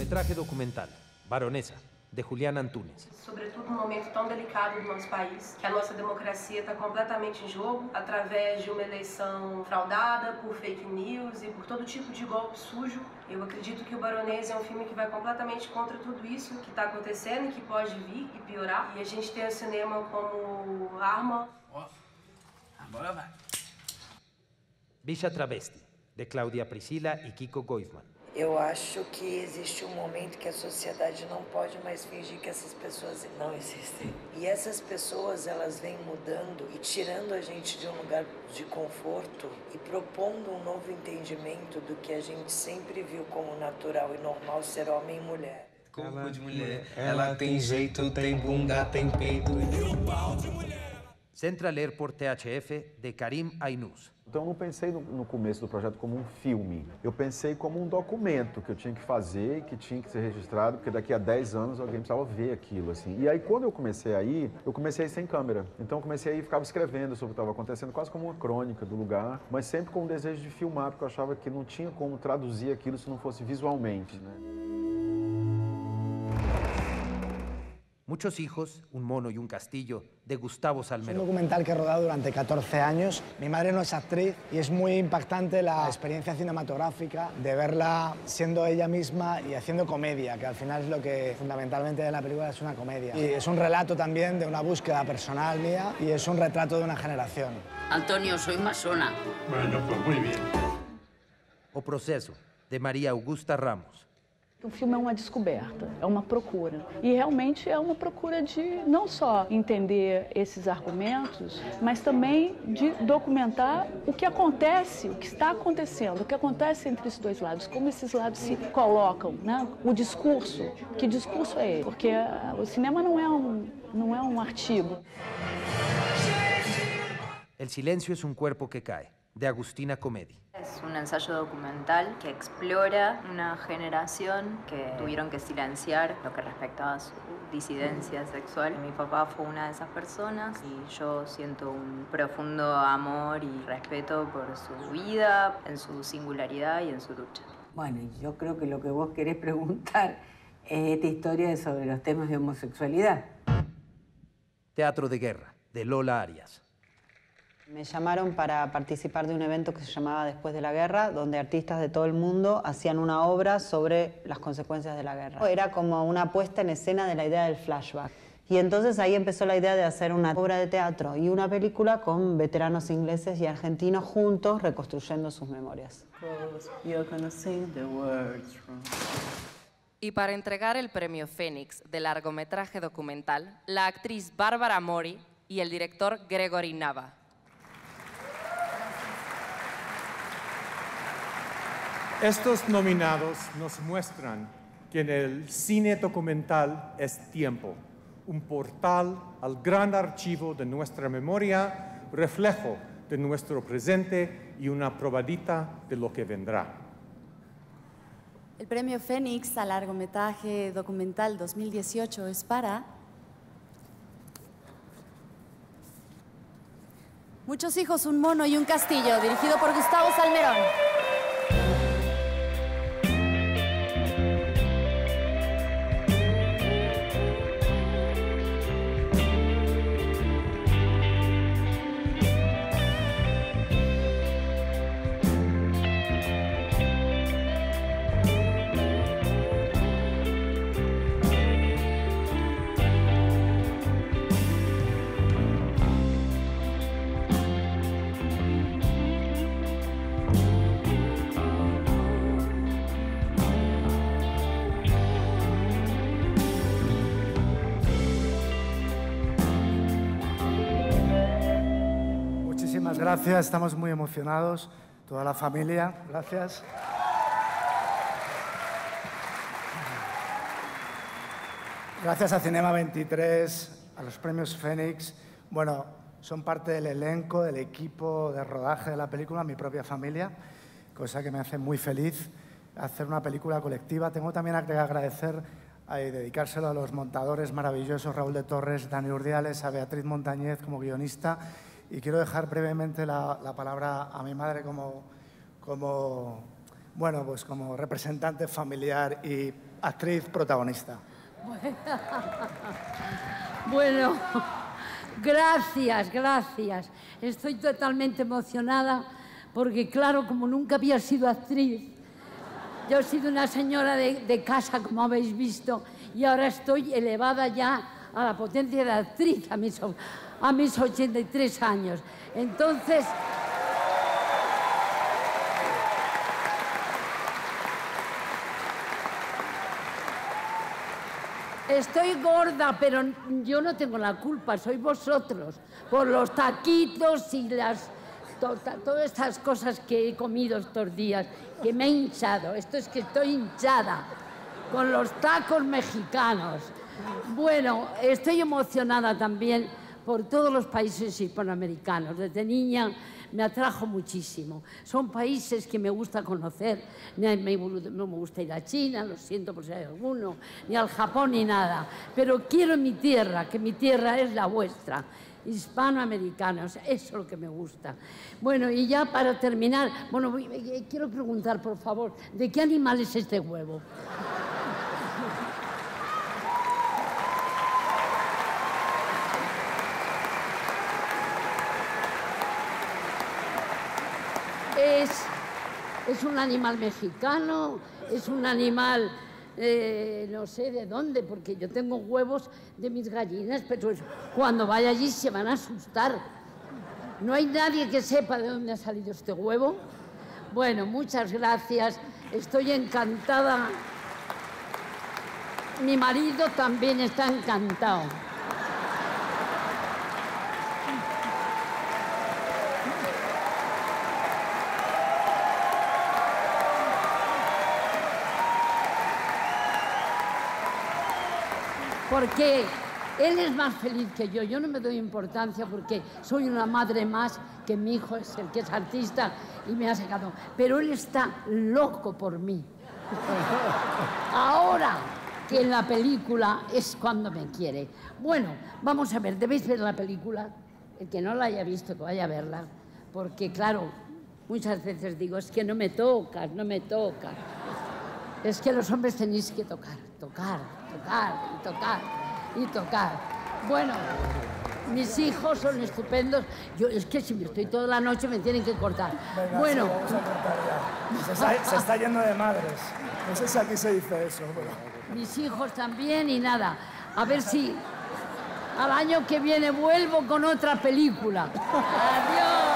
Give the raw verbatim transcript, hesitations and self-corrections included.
Largometraje documental, Baronesa, de Julián Antunes. Sobretudo num momento tão delicado do nosso país, que a nossa democracia está completamente em jogo, através de uma eleição fraudada por fake news e por todo tipo de golpe sujo. Eu acredito que o Baronesa é um filme que vai completamente contra tudo isso que está acontecendo e que pode vir e piorar. E a gente tem o cinema como arma. Oh, agora vai. Villa Travesti, de Cláudia Priscila e Kiko Goifman. Eu acho que existe um momento que a sociedade não pode mais fingir que essas pessoas não existem. E essas pessoas, elas vêm mudando e tirando a gente de um lugar de conforto e propondo um novo entendimento do que a gente sempre viu como natural e normal ser homem e mulher. Corpo de mulher, ela tem jeito, tem bunda, tem peito e um pau de mulher. Central Airport T H F, de Karim Aynous. Então eu não pensei no, no começo do projeto como um filme. Eu pensei como um documento que eu tinha que fazer, que tinha que ser registrado, porque daqui a dez anos alguém precisava ver aquilo, assim. E aí quando eu comecei a ir, eu comecei a ir sem câmera. Então eu comecei a ir e ficava escrevendo sobre o que estava acontecendo, quase como uma crônica do lugar, mas sempre com o desejo de filmar, porque eu achava que não tinha como traduzir aquilo se não fosse visualmente, né? Muchos hijos, un mono y un castillo, de Gustavo Salmerón. Es un documental que he rodado durante catorce años. Mi madre no es actriz y es muy impactante la experiencia cinematográfica de verla siendo ella misma y haciendo comedia, que al final es lo que fundamentalmente de la película es una comedia. Y es un relato también de una búsqueda personal mía y es un retrato de una generación. Antonio, soy masona. Bueno, pues muy bien. O Processo, de Maria Augusta Ramos. O filme é uma descoberta, é uma procura. E realmente é uma procura de não só entender esses argumentos, mas também de documentar o que acontece, o que está acontecendo, o que acontece entre esses dois lados, como esses lados se colocam, né? O discurso, que discurso é esse? Porque o cinema não é um, não é um artigo. El silencio es un cuerpo que cae, de Agustina Comedi. Es un ensayo documental que explora una generación que tuvieron que silenciar lo que respectaba a su disidencia sexual. Mi papá fue una de esas personas y yo siento un profundo amor y respeto por su vida, en su singularidad y en su lucha. Bueno, yo creo que lo que vos querés preguntar es esta historia sobre los temas de homosexualidad. Teatro de Guerra, de Lola Arias. Me llamaron para participar de un evento que se llamaba Después de la Guerra, donde artistas de todo el mundo hacían una obra sobre las consecuencias de la guerra. Era como una puesta en escena de la idea del flashback. Y entonces ahí empezó la idea de hacer una obra de teatro y una película con veteranos ingleses y argentinos juntos reconstruyendo sus memorias. Y para entregar el premio Fénix de largometraje documental, la actriz Bárbara Mori y el director Gregory Nava. Estos nominados nos muestran que en el cine documental es tiempo, un portal al gran archivo de nuestra memoria, reflejo de nuestro presente y una probadita de lo que vendrá. El premio Fénix a largometraje documental dos mil dieciocho es para Muchos hijos, un mono y un castillo, dirigido por Gustavo Salmerón. Gracias, estamos muy emocionados, toda la familia, gracias. Gracias a Cinema veintitrés, a los premios Fénix. Bueno, son parte del elenco, del equipo de rodaje de la película, mi propia familia, cosa que me hace muy feliz hacer una película colectiva. Tengo también que agradecer y dedicárselo a los montadores maravillosos, Raúl de Torres, Dani Urdiales, a Beatriz Montañez como guionista. Y quiero dejar brevemente la, la palabra a mi madre como, como, bueno, pues como representante familiar y actriz protagonista. Bueno, gracias, gracias. Estoy totalmente emocionada porque, claro, como nunca había sido actriz, yo he sido una señora de, de casa, como habéis visto, y ahora estoy elevada ya a la potencia de actriz a mis, a mis ochenta y tres años. Entonces... Estoy gorda, pero yo no tengo la culpa, sois vosotros, por los taquitos y las, to, todas estas cosas que he comido estos días, que me he hinchado. Esto es que estoy hinchada con los tacos mexicanos. Bueno, estoy emocionada también por todos los países hispanoamericanos. Desde niña me atrajo muchísimo. Son países que me gusta conocer. No me gusta ir a China, lo siento por si hay alguno, ni al Japón ni nada. Pero quiero mi tierra, que mi tierra es la vuestra. Hispanoamericanos, eso es lo que me gusta. Bueno, y ya para terminar, bueno, quiero preguntar, por favor, ¿de qué animal es este huevo? Es, es un animal mexicano, es un animal, eh, no sé de dónde, porque yo tengo huevos de mis gallinas, pero cuando vaya allí se van a asustar. ¿No hay nadie que sepa de dónde ha salido este huevo? Bueno, muchas gracias, estoy encantada. Mi marido también está encantado. Porque él es más feliz que yo. Yo no me doy importancia porque soy una madre más, que mi hijo es el que es artista y me ha sacado. Pero él está loco por mí. Ahora que en la película es cuando me quiere. Bueno, vamos a ver, debéis ver la película. El que no la haya visto, que vaya a verla. Porque, claro, muchas veces digo, es que no me tocas, no me tocas. Es que los hombres tenéis que tocar, tocar, tocar y tocar y tocar. Bueno, mis hijos son estupendos. Yo, es que si me estoy toda la noche me tienen que cortar. Venga, bueno. Sí, vamos a cortar ya. Se está, se está yendo de madres. No sé si aquí se dice eso. Pero... Mis hijos también y nada. A ver si al año que viene vuelvo con otra película. Adiós.